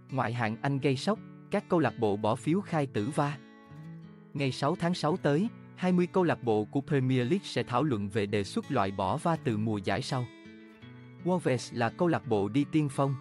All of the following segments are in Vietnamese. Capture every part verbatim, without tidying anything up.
Ngoại hạng Anh gây sốc, các câu lạc bộ bỏ phiếu khai tử va. Ngày sáu tháng sáu tới, hai mươi câu lạc bộ của Premier League sẽ thảo luận về đề xuất loại bỏ va từ mùa giải sau. Wolves là câu lạc bộ đi tiên phong.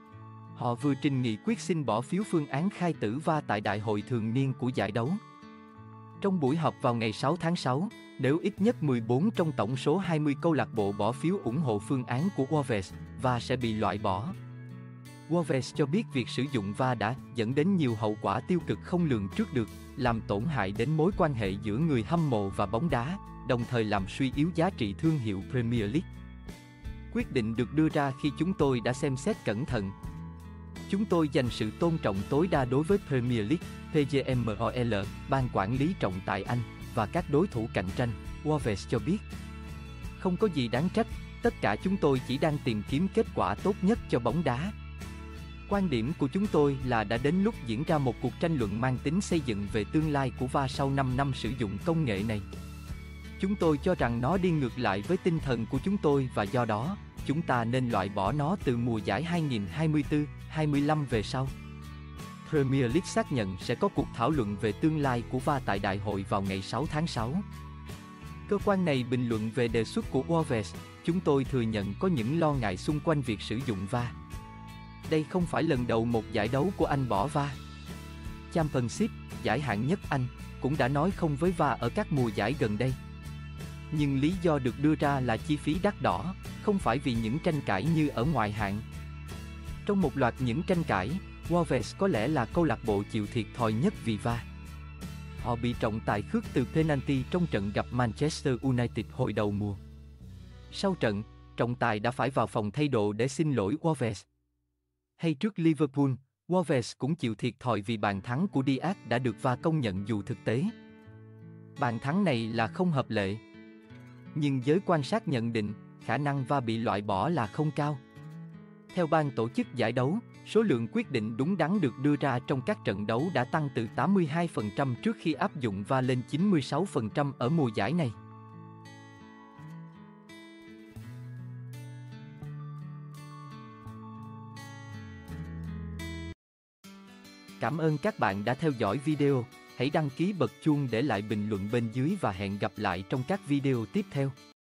Họ vừa trình nghị quyết xin bỏ phiếu phương án khai tử va tại đại hội thường niên của giải đấu. Trong buổi họp vào ngày sáu tháng sáu, nếu ít nhất mười bốn trong tổng số hai mươi câu lạc bộ bỏ phiếu ủng hộ phương án của Wolves, va sẽ bị loại bỏ. Wolves cho biết việc sử dụng va đã dẫn đến nhiều hậu quả tiêu cực không lường trước được, làm tổn hại đến mối quan hệ giữa người hâm mộ và bóng đá, đồng thời làm suy yếu giá trị thương hiệu Premier League. Quyết định được đưa ra khi chúng tôi đã xem xét cẩn thận. Chúng tôi dành sự tôn trọng tối đa đối với Premier League, pê giê em o lờ, ban quản lý trọng tài Anh, và các đối thủ cạnh tranh, Wolves cho biết. Không có gì đáng trách, tất cả chúng tôi chỉ đang tìm kiếm kết quả tốt nhất cho bóng đá. Quan điểm của chúng tôi là đã đến lúc diễn ra một cuộc tranh luận mang tính xây dựng về tương lai của va sau năm năm sử dụng công nghệ này. Chúng tôi cho rằng nó đi ngược lại với tinh thần của chúng tôi và do đó, chúng ta nên loại bỏ nó từ mùa giải hai nghìn không trăm hai mươi tư hai mươi lăm về sau. Premier League xác nhận sẽ có cuộc thảo luận về tương lai của va tại đại hội vào ngày sáu tháng sáu. Cơ quan này bình luận về đề xuất của Wolves, chúng tôi thừa nhận có những lo ngại xung quanh việc sử dụng va. Đây không phải lần đầu một giải đấu của Anh bỏ va. Championship, giải hạng nhất Anh, cũng đã nói không với va ở các mùa giải gần đây. Nhưng lý do được đưa ra là chi phí đắt đỏ, không phải vì những tranh cãi như ở ngoại hạng. Trong một loạt những tranh cãi, Wolves có lẽ là câu lạc bộ chịu thiệt thòi nhất vì va. Họ bị trọng tài khước từ penalty trong trận gặp Manchester United hồi đầu mùa. Sau trận, trọng tài đã phải vào phòng thay đồ để xin lỗi Wolves. Hay trước Liverpool, Wolves cũng chịu thiệt thòi vì bàn thắng của Diaz đã được va công nhận dù thực tế bàn thắng này là không hợp lệ. Nhưng giới quan sát nhận định, khả năng va bị loại bỏ là không cao. Theo ban tổ chức giải đấu, số lượng quyết định đúng đắn được đưa ra trong các trận đấu đã tăng từ tám mươi hai phần trăm trước khi áp dụng va lên chín mươi sáu phần trăm ở mùa giải này. Cảm ơn các bạn đã theo dõi video, hãy đăng ký bật chuông để lại bình luận bên dưới và hẹn gặp lại trong các video tiếp theo.